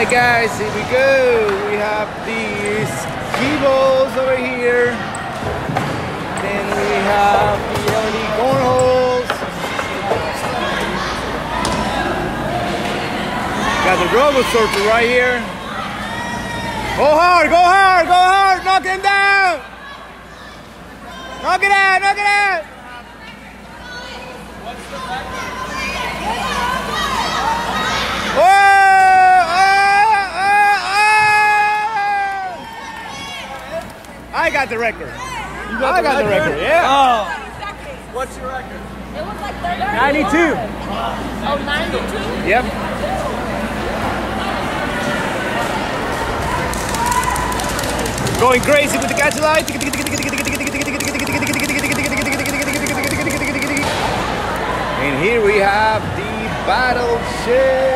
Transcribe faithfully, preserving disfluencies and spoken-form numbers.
Alright guys, here we go. We have these keyballs over here. Then we have the L E D cornholes. Got the Robo Surfer right here. Go hard, go hard, go hard, knock him down! Knock it out, knock it out! What's the record? Oh, oh, oh, oh. I got the record. You got I the got record? the record, yeah. Oh. What's your record? It was like thirty. ninety-two. Oh, ninety-two? Yep. Going crazy with the catch light. And here we have the battleship.